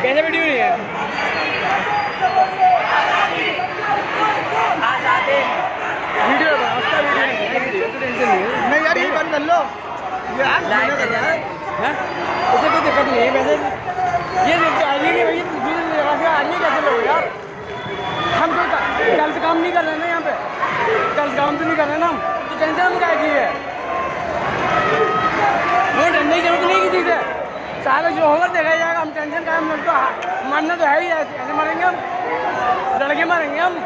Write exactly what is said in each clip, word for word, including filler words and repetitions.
कैसे वीडियो नहीं है? वीडियो नहीं यार, ये बंद कर लो यार, उससे कोई दिक्कत नहीं है। वैसे ये आदमी नहीं भाई, आदमी कैसे लोग यार, हम तो गलत काम नहीं कर रहे ना यहाँ पे, गलत काम तो नहीं कर रहे ना हम, तो टेंशन हम क्या की है, वो डरने की जरूरत नहीं किसी से, सारा जो होगा देखा जाएगा। हम टेंशन का हम तो मरना तो है ही, ऐसे मरेंगे हम, लड़के मरेंगे हम।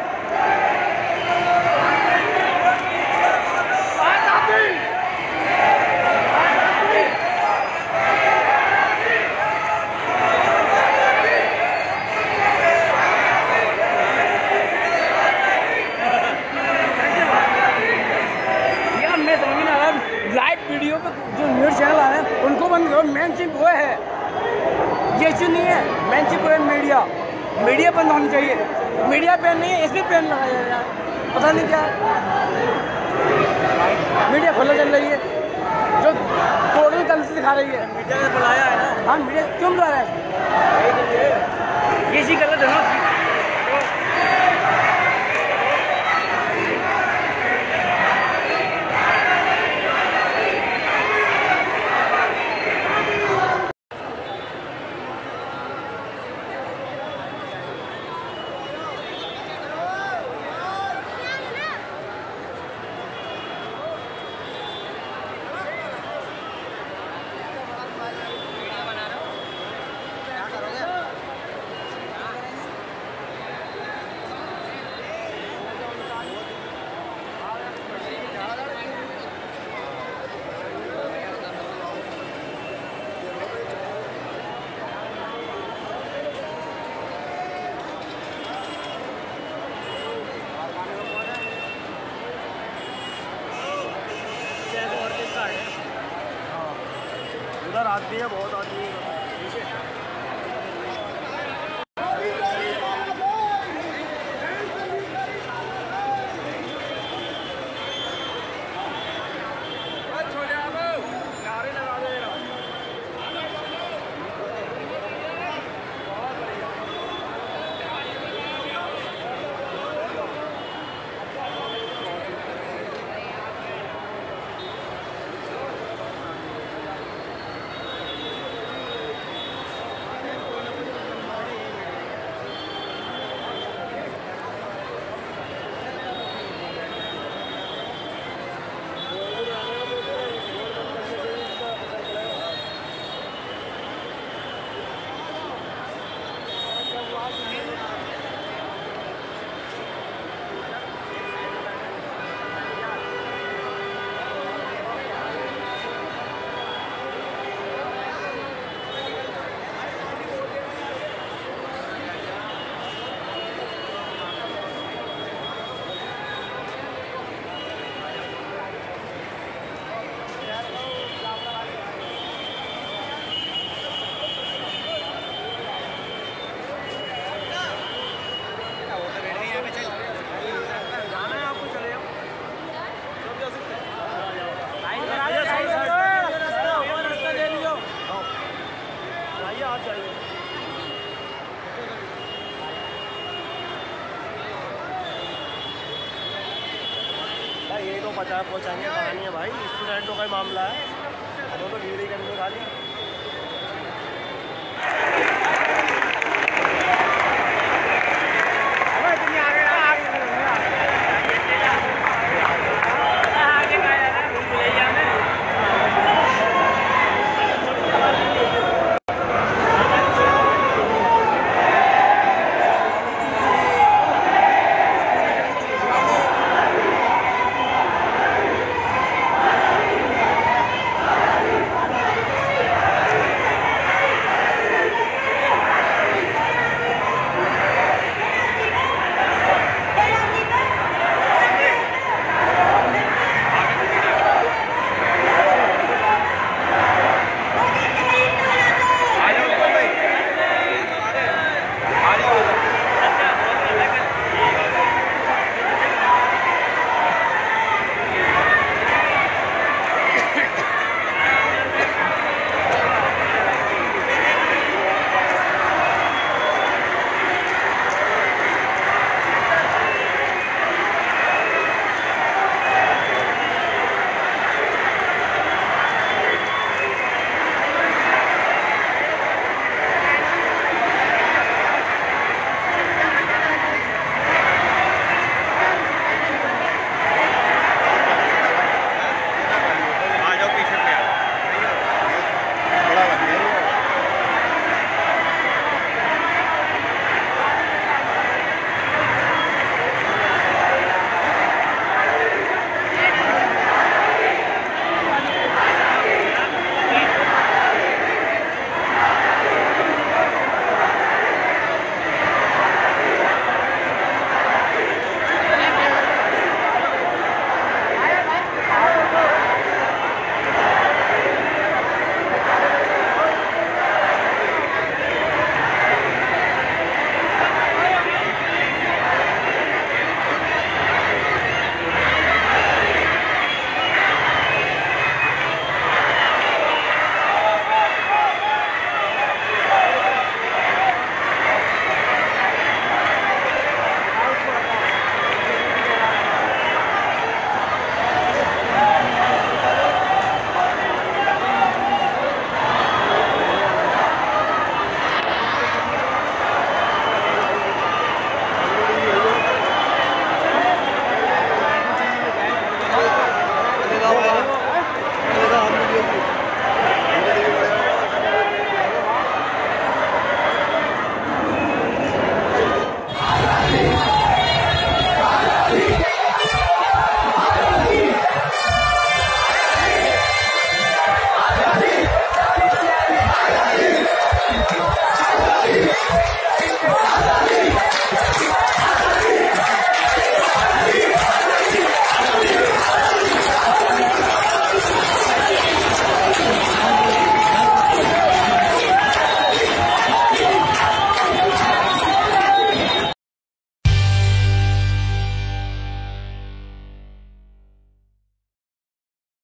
लाइव वीडियो पे जो न्यूज़ चैनल आ रहे हैं उनको बंद करो, मेन चिप वो है, ये चीज़ नहीं है, मेन चिप वो है मीडिया, मीडिया बंद होनी चाहिए। मीडिया पेन नहीं है, इसमें पेन लगाया यार, पता नहीं क्या मीडिया खुला चल रही है, जो टोटल गलती दिखा रही है। मीडिया ने बुलाया है ना, हाँ मीडिया क्यों बुलाया है, ये चीज़ गलत है ना। उधर आदमी है, बहुत आदमी है। ये तो बचा पहुँचाने कहानी है भाई, स्टूडेंटों का मामला है, वो तो भीड़ ही करने खाली।